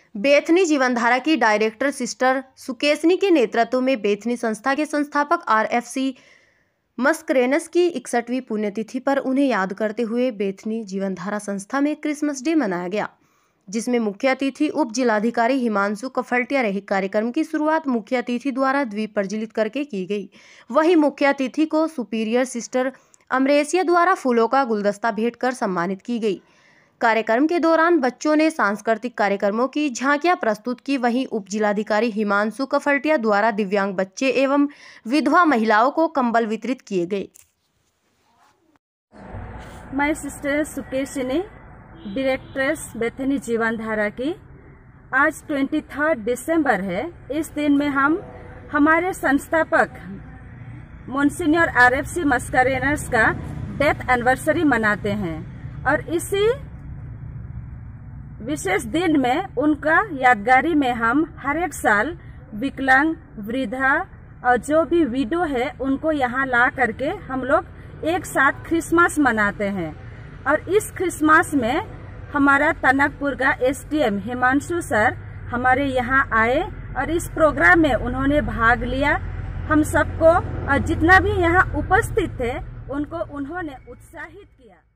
Bethany जीवनधारा की director sister Sukeshani के नेतृत्व में बेथनी संस्था के संस्थापक RFC मस्करेनस की 61वीं पुण्यतिथि पर उन्हें याद करते हुए बेथनी जीवनधारा संस्था में क्रिसमस डे मनाया गया, जिसमें मुख्य अतिथि उप जिलाधिकारी हिमांशु कफलटिया रहे। कार्यक्रम की शुरुआत मुख्य अतिथि द्वारा द्वीप प्रज्वलित करके की गई। वहीं मुख्य अतिथि को सुपीरियर सिस्टर अमरेसिया द्वारा फूलों का गुलदस्ता भेंट कर सम्मानित की गई। कार्यक्रम के दौरान बच्चों ने सांस्कृतिक कार्यक्रमों की झांकियां प्रस्तुत की। वहीं उप जिलाधिकारी हिमांशु कफलटिया द्वारा दिव्यांग बच्चे एवं विधवा महिलाओं को कंबल वितरित किए गए। मैं सिस्टर सुकेशनी, डायरेक्ट्रेस बेथनी जीवनधारा की। आज 23 दिसंबर है। इस दिन में हम हमारे संस्थापक मोन्सिन्योर RFC मस्करेनस का डेथ एनिवर्सरी मनाते हैं और इसी विशेष दिन में उनका यादगारी में हम हर एक साल विकलांग, वृद्धा और जो भी विडो है उनको यहाँ ला करके हम लोग एक साथ क्रिसमस मनाते हैं। और इस क्रिसमस में हमारा टनकपुर का SDM हिमांशु सर हमारे यहाँ आए और इस प्रोग्राम में उन्होंने भाग लिया। हम सबको और जितना भी यहाँ उपस्थित थे उनको उन्होंने उत्साहित किया।